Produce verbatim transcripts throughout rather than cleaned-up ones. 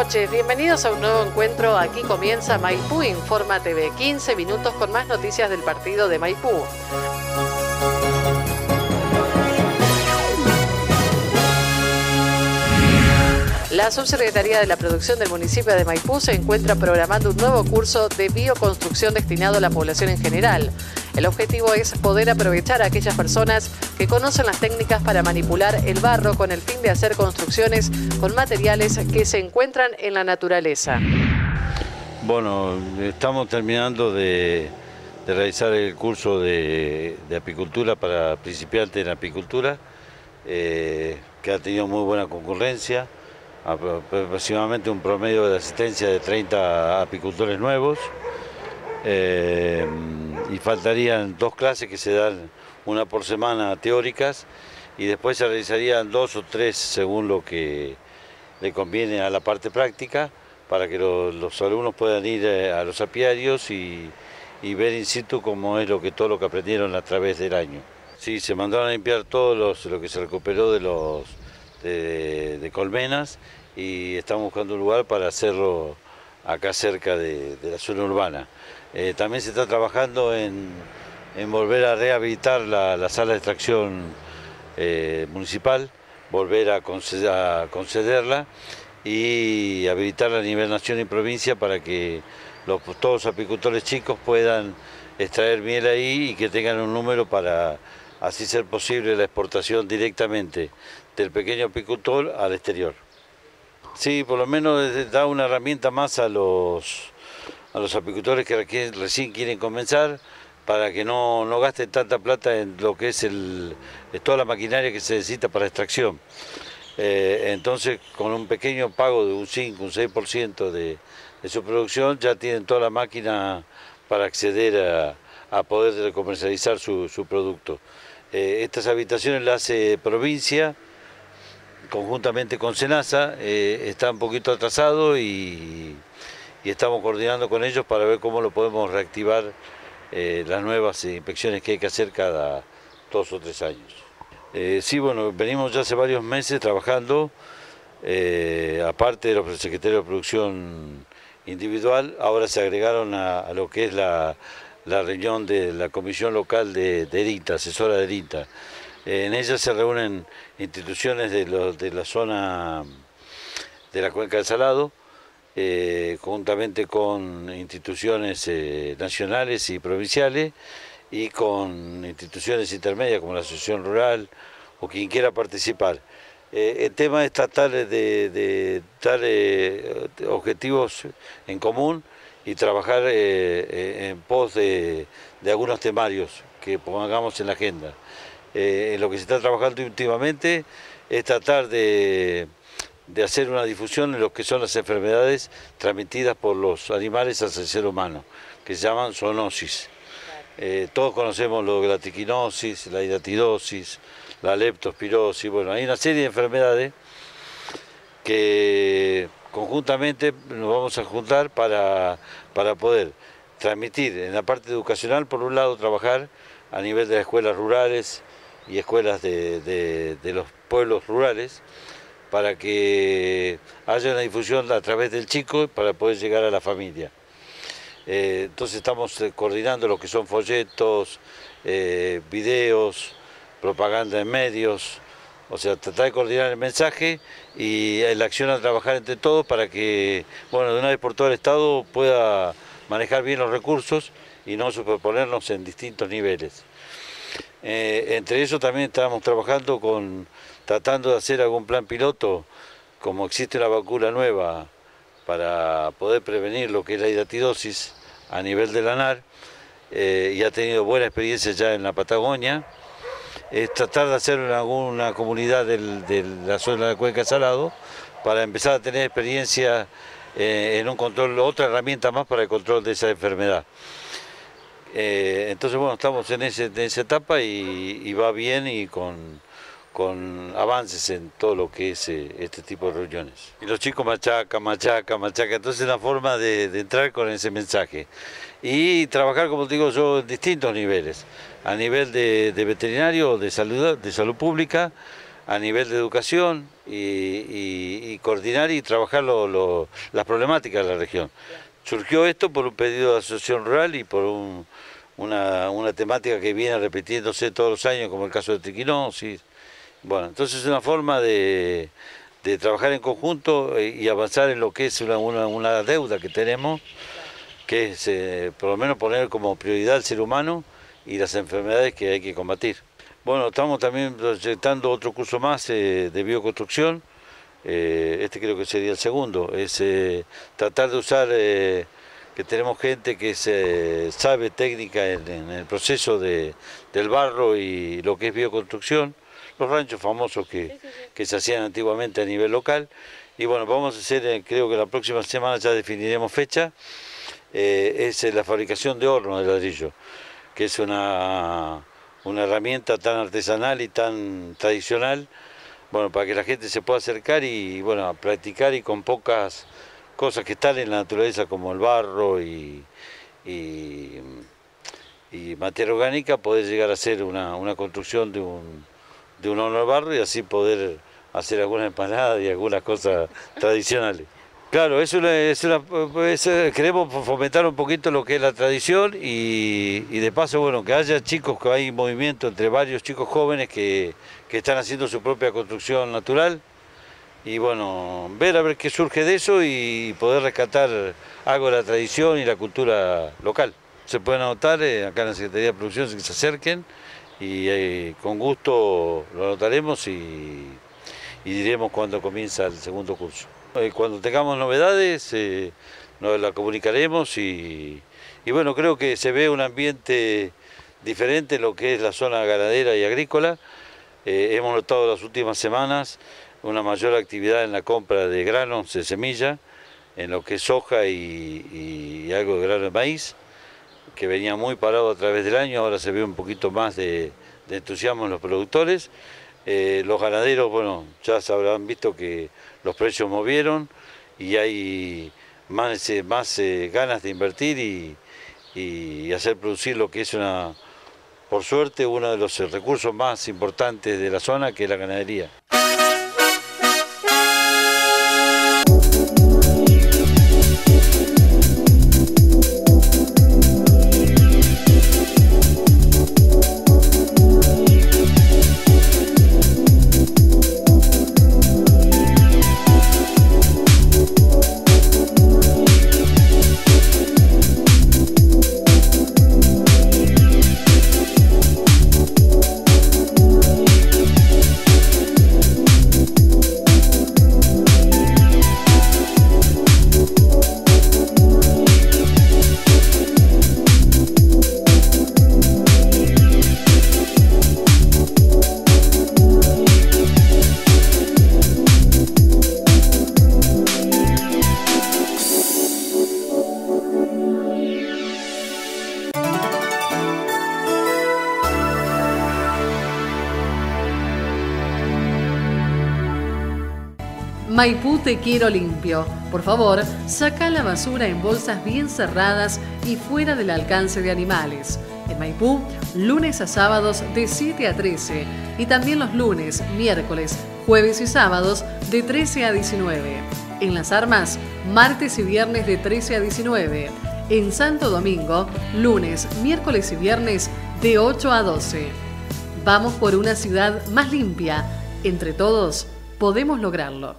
noches, bienvenidos a un nuevo encuentro. Aquí comienza Maipú Informa T V, quince minutos con más noticias del partido de Maipú. La Subsecretaría de la Producción del municipio de Maipú se encuentra programando un nuevo curso de bioconstrucción destinado a la población en general. El objetivo es poder aprovechar a aquellas personas que conocen las técnicas para manipular el barro con el fin de hacer construcciones con materiales que se encuentran en la naturaleza. Bueno, estamos terminando de, de realizar el curso de, de apicultura para principiantes en apicultura, eh, que ha tenido muy buena concurrencia. Aproximadamente un promedio de asistencia de treinta apicultores nuevos, eh, y faltarían dos clases que se dan una por semana teóricas y después se realizarían dos o tres según lo que le conviene a la parte práctica para que los, los alumnos puedan ir a los apiarios y, y ver in situ cómo es lo que, todo lo que aprendieron a través del año. Sí, se mandaron a limpiar todo los, lo que se recuperó de los De, de colmenas y estamos buscando un lugar para hacerlo acá cerca de, de la zona urbana. Eh, también se está trabajando en, en volver a rehabilitar la, la sala de extracción eh, municipal, volver a, conceder, a concederla y habilitarla a nivel nación y provincia para que los, todos los apicultores chicos puedan extraer miel ahí y que tengan un número para así ser posible la exportación directamente del pequeño apicultor al exterior. Sí, por lo menos da una herramienta más a los, a los apicultores que recién quieren comenzar para que no, no gasten tanta plata en lo que es el, toda la maquinaria que se necesita para extracción. Eh, entonces, con un pequeño pago de un cinco, un seis por ciento de, de su producción, ya tienen toda la máquina para acceder a, a poder comercializar su, su producto. Eh, estas habitaciones las hace provincia, conjuntamente con SENASA, eh, está un poquito atrasado y, y estamos coordinando con ellos para ver cómo lo podemos reactivar, eh, las nuevas inspecciones que hay que hacer cada dos o tres años. Eh, sí, bueno, venimos ya hace varios meses trabajando, eh, aparte de los secretarios de producción individual, ahora se agregaron a, a lo que es la, la reunión de la comisión local de, de ERINTA, asesora de ERINTA. En ella se reúnen instituciones de, los, de la zona de la Cuenca del Salado, eh, conjuntamente con instituciones eh, nacionales y provinciales y con instituciones intermedias como la Asociación Rural o quien quiera participar. Eh, el tema es tratar de, de dar eh, objetivos en común y trabajar eh, en pos de, de algunos temarios que pongamos en la agenda. Eh, en lo que se está trabajando últimamente es tratar de, de hacer una difusión en lo que son las enfermedades transmitidas por los animales hacia el ser humano, que se llaman zoonosis. Eh, todos conocemos lo de la triquinosis, la hidatidosis, la leptospirosis. Bueno, hay una serie de enfermedades que conjuntamente nos vamos a juntar para, para poder transmitir en la parte educacional, por un lado, trabajar a nivel de las escuelas rurales y escuelas de, de, de los pueblos rurales, para que haya una difusión a través del chico para poder llegar a la familia. Eh, entonces estamos coordinando lo que son folletos, eh, videos, propaganda en medios, o sea, tratar de coordinar el mensaje y la acción a trabajar entre todos para que, bueno, de una vez por todo el Estado pueda manejar bien los recursos y no superponernos en distintos niveles. Eh, entre eso también estamos trabajando con, tratando de hacer algún plan piloto, como existe una vacuna nueva para poder prevenir lo que es la hidatidosis a nivel de la ANAR, eh, y ha tenido buena experiencia ya en la Patagonia. Es tratar de hacer una, una comunidad del, de la zona de la Cuenca del Salado para empezar a tener experiencia eh, en un control, otra herramienta más para el control de esa enfermedad. Eh, entonces, bueno, estamos en, ese, en esa etapa y, y va bien y con, con avances en todo lo que es eh, este tipo de reuniones. Y los chicos machaca, machaca, machaca, entonces es una forma de, de entrar con ese mensaje. Y trabajar, como digo yo, en distintos niveles, a nivel de, de veterinario, de salud, de salud pública, a nivel de educación y, y, y coordinar y trabajar lo, lo, las problemáticas de la región. Surgió esto por un pedido de asociación rural y por un, una, una temática que viene repitiéndose todos los años, como el caso de triquinosis. Bueno, entonces es una forma de, de trabajar en conjunto y avanzar en lo que es una, una, una deuda que tenemos, que es eh, por lo menos poner como prioridad al ser humano y las enfermedades que hay que combatir. Bueno, estamos también proyectando otro curso más eh, de bioconstrucción. Eh, este creo que sería el segundo. Es eh, tratar de usar, eh, que tenemos gente que se, sabe técnica en, en el proceso de, del barro y lo que es bioconstrucción. Los ranchos famosos que, que se hacían antiguamente a nivel local. Y bueno, vamos a hacer, eh, creo que la próxima semana ya definiremos fecha. Eh, es la fabricación de horno de ladrillo, que es una... una herramienta tan artesanal y tan tradicional, bueno, para que la gente se pueda acercar y bueno, a practicar y con pocas cosas que están en la naturaleza como el barro y, y, y materia orgánica, poder llegar a hacer una, una construcción de un, de un horno de barro y así poder hacer algunas empanadas y algunas cosas tradicionales. Claro, es una, es una, es, queremos fomentar un poquito lo que es la tradición y, y de paso, bueno, que haya chicos, que hay movimiento entre varios chicos jóvenes que, que están haciendo su propia construcción natural y bueno, ver a ver qué surge de eso y poder rescatar algo de la tradición y la cultura local. Se pueden anotar eh, acá en la Secretaría de Producción, que se acerquen y eh, con gusto lo anotaremos y, y diremos cuándo comienza el segundo curso. Cuando tengamos novedades eh, nos la comunicaremos y, y bueno, creo que se ve un ambiente diferente en lo que es la zona ganadera y agrícola. Eh, hemos notado las últimas semanas una mayor actividad en la compra de granos de semilla, en lo que es soja y, y algo de grano de maíz, que venía muy parado a través del año, ahora se ve un poquito más de, de entusiasmo en los productores. Eh, los ganaderos, bueno, ya se habrán visto que los precios movieron y hay más, eh, más eh, ganas de invertir y, y hacer producir lo que es una, por suerte, uno de los recursos más importantes de la zona, que es la ganadería. Maipú te quiero limpio. Por favor, saca la basura en bolsas bien cerradas y fuera del alcance de animales. En Maipú, lunes a sábados de siete a trece y también los lunes, miércoles, jueves y sábados de trece a diecinueve. En Las Armas, martes y viernes de trece a diecinueve. En Santo Domingo, lunes, miércoles y viernes de ocho a doce. Vamos por una ciudad más limpia. Entre todos, podemos lograrlo.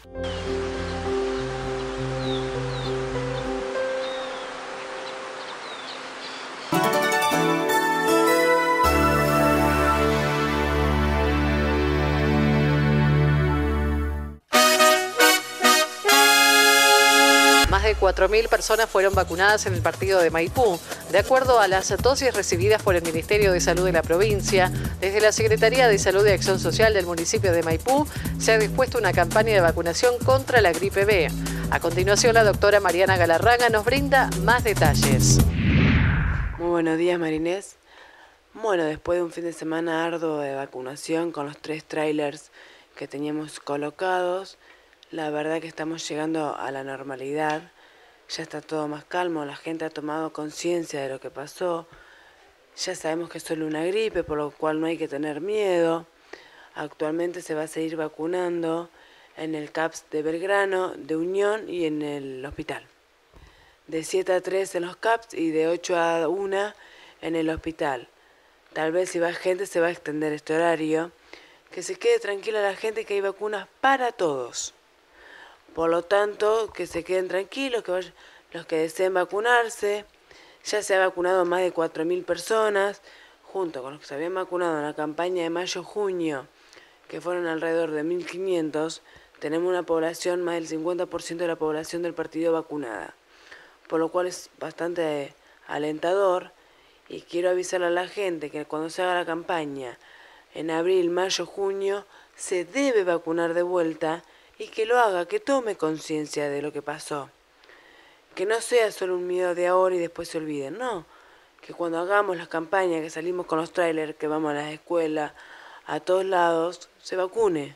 Más de cuatro mil personas fueron vacunadas en el partido de Maipú. De acuerdo a las dosis recibidas por el Ministerio de Salud de la provincia, desde la Secretaría de Salud y Acción Social del municipio de Maipú se ha dispuesto una campaña de vacunación contra la gripe B. A continuación, la doctora Mariana Galarraga nos brinda más detalles. Muy buenos días, Marinés. Bueno, después de un fin de semana arduo de vacunación con los tres trailers que teníamos colocados, la verdad que estamos llegando a la normalidad. Ya está todo más calmo, la gente ha tomado conciencia de lo que pasó. Ya sabemos que es solo una gripe, por lo cual no hay que tener miedo. Actualmente se va a seguir vacunando en el C A P S de Belgrano, de Unión y en el hospital. De siete a tres en los C A P S y de ocho a una en el hospital. Tal vez si va gente se va a extender este horario. Que se quede tranquila la gente que hay vacunas para todos. Por lo tanto, que se queden tranquilos, que vayan, los que deseen vacunarse. Ya se ha vacunado más de cuatro mil personas, junto con los que se habían vacunado en la campaña de mayo-junio, que fueron alrededor de mil quinientos, tenemos una población, más del cincuenta por ciento de la población del partido vacunada. Por lo cual es bastante alentador y quiero avisarle a la gente que cuando se haga la campaña, en abril, mayo, junio, se debe vacunar de vuelta y que lo haga, que tome conciencia de lo que pasó. Que no sea solo un miedo de ahora y después se olviden, no. Que cuando hagamos las campañas, que salimos con los trailers, que vamos a las escuelas, a todos lados, se vacune.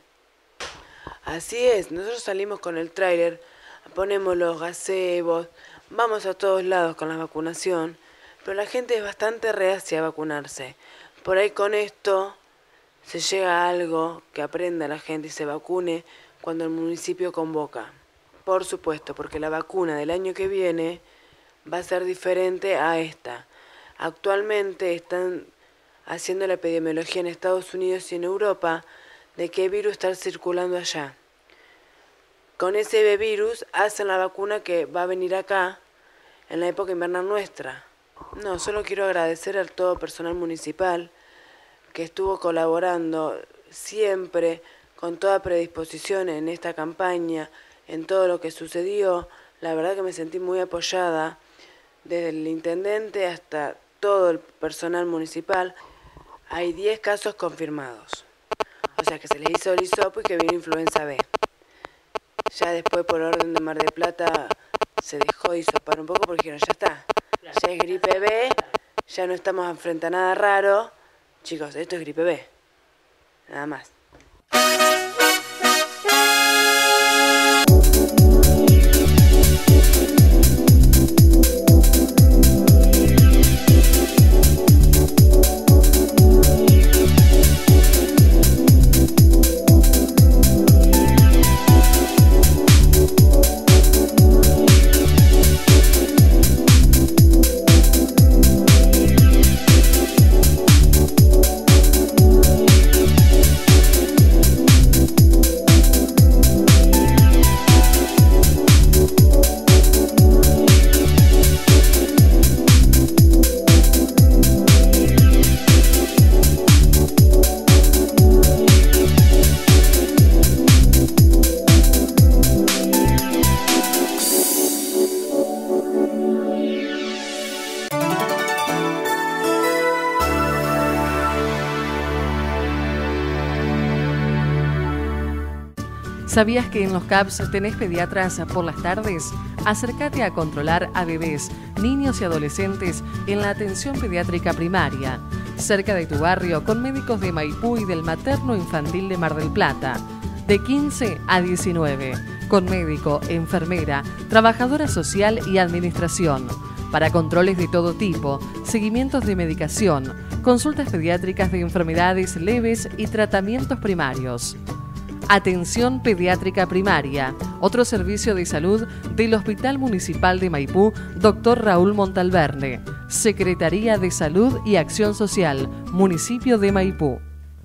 Así es, nosotros salimos con el trailer, ponemos los gazebos, vamos a todos lados con la vacunación, pero la gente es bastante reacia a vacunarse. Por ahí con esto se llega a algo que aprenda la gente y se vacune cuando el municipio convoca. Por supuesto, porque la vacuna del año que viene va a ser diferente a esta. Actualmente están haciendo la epidemiología en Estados Unidos y en Europa de qué virus está circulando allá. Con ese virus hacen la vacuna que va a venir acá en la época invernal nuestra. No, solo quiero agradecer a todo personal municipal que estuvo colaborando siempre con toda predisposición en esta campaña, en todo lo que sucedió. La verdad que me sentí muy apoyada, desde el intendente hasta todo el personal municipal. Hay diez casos confirmados, o sea que se les hizo el hisopo y que vino influenza B. Ya después, por orden de Mar del Plata, se dejó de hisopar un poco porque dijeron, ya está, ya es gripe B, ya no estamos frente a nada raro. Chicos, esto es gripe B, nada más. ¿Sabías que en los C A P S tenés pediatras por las tardes? Acércate a controlar a bebés, niños y adolescentes en la atención pediátrica primaria, cerca de tu barrio, con médicos de Maipú y del Materno Infantil de Mar del Plata, de quince a diecinueve, con médico, enfermera, trabajadora social y administración, para controles de todo tipo, seguimientos de medicación, consultas pediátricas de enfermedades leves y tratamientos primarios. Atención Pediátrica Primaria, otro servicio de salud del Hospital Municipal de Maipú, doctor Raúl Montalverne, Secretaría de Salud y Acción Social, Municipio de Maipú.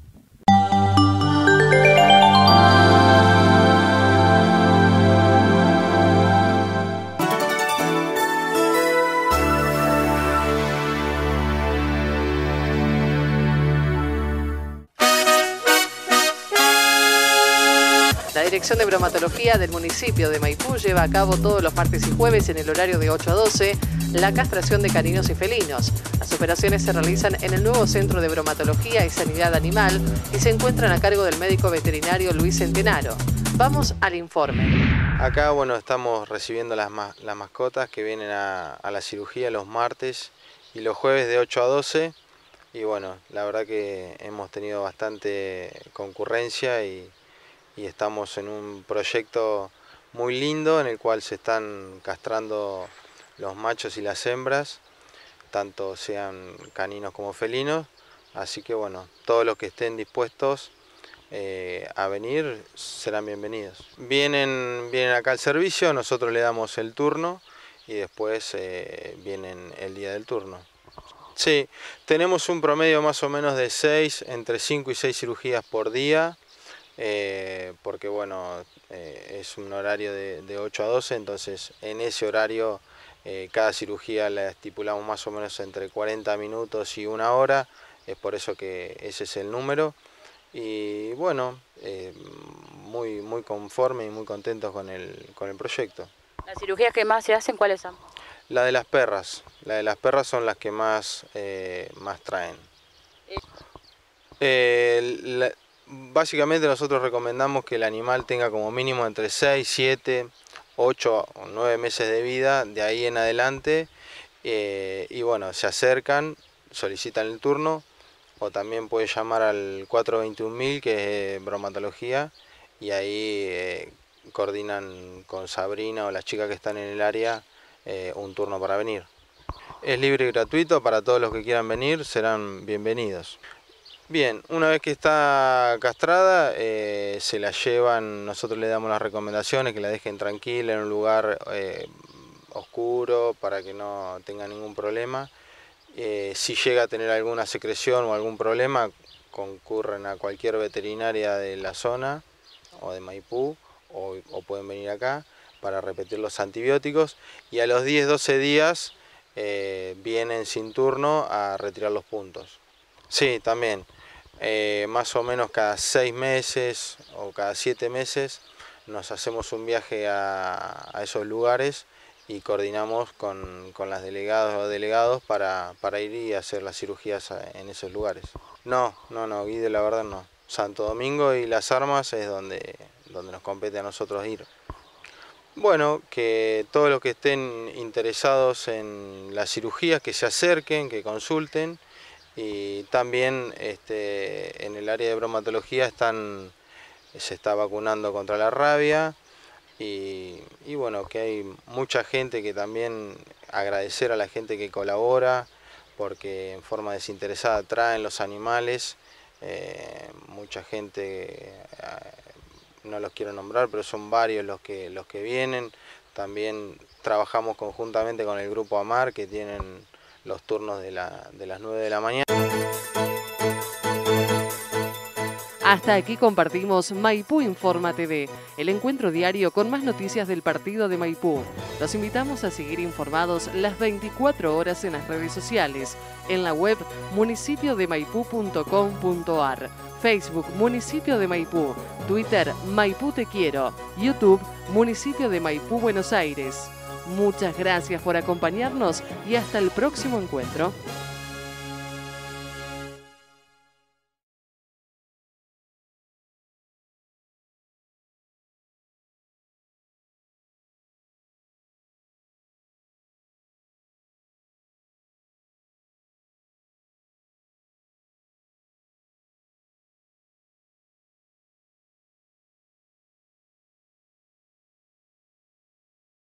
La Dirección de Bromatología del municipio de Maipú lleva a cabo todos los martes y jueves en el horario de ocho a doce la castración de caninos y felinos. Las operaciones se realizan en el nuevo Centro de Bromatología y Sanidad Animal y se encuentran a cargo del médico veterinario Luis Centenaro. Vamos al informe. Acá, bueno, estamos recibiendo las, ma las mascotas que vienen a, a la cirugía los martes y los jueves de ocho a doce. Y bueno, la verdad que hemos tenido bastante concurrencia y y estamos en un proyecto muy lindo en el cual se están castrando los machos y las hembras, tanto sean caninos como felinos, así que bueno, todos los que estén dispuestos eh, a venir, serán bienvenidos. Vienen, vienen acá al servicio, nosotros le damos el turno y después eh, vienen el día del turno. Sí, tenemos un promedio más o menos de seis, entre cinco y seis cirugías por día, eh, porque bueno, eh, es un horario de, de ocho a doce, entonces en ese horario eh, cada cirugía la estipulamos más o menos entre cuarenta minutos y una hora, es por eso que ese es el número. Y bueno, eh, muy, muy conforme y muy contentos con el, con el proyecto. ¿Las cirugías que más se hacen cuáles son? La de las perras, la de las perras son las que más, eh, más traen. Eh, la, básicamente nosotros recomendamos que el animal tenga como mínimo entre seis, siete, ocho o nueve meses de vida, de ahí en adelante, eh, y bueno, se acercan, solicitan el turno, o también puede llamar al cuatro veintiún mil, que es bromatología, y ahí eh, coordinan con Sabrina o las chicas que están en el área eh, un turno para venir. Es libre y gratuito, para todos los que quieran venir serán bienvenidos. Bien, una vez que está castrada, eh, se la llevan, nosotros le damos las recomendaciones, que la dejen tranquila en un lugar eh, oscuro para que no tenga ningún problema. Eh, si llega a tener alguna secreción o algún problema, concurren a cualquier veterinaria de la zona o de Maipú o, o pueden venir acá para repetir los antibióticos, y a los diez doce días eh, vienen sin turno a retirar los puntos. Sí, también, eh, más o menos cada seis meses o cada siete meses nos hacemos un viaje a, a esos lugares y coordinamos con, con las delegadas o delegados para, para ir y hacer las cirugías en esos lugares. No, no, no, Guido, la verdad no. Santo Domingo y Las Armas es donde, donde nos compete a nosotros ir. Bueno, que todos los que estén interesados en las cirugías, que se acerquen, que consulten, y también este, en el área de bromatología están, se está vacunando contra la rabia. Y, y bueno, que hay mucha gente que también, agradecer a la gente que colabora, porque en forma desinteresada traen los animales, eh, mucha gente, eh, no los quiero nombrar, pero son varios los que, los que vienen. También trabajamos conjuntamente con el grupo AMAR, que tienen los turnos de, la, de las nueve de la mañana. Hasta aquí compartimos Maipú Informa T V, el encuentro diario con más noticias del partido de Maipú. Los invitamos a seguir informados las veinticuatro horas en las redes sociales, en la web municipio de maipú punto com punto ar, Facebook Municipio de Maipú, Twitter Maipú Te Quiero, YouTube Municipio de Maipú Buenos Aires. Muchas gracias por acompañarnos y hasta el próximo encuentro.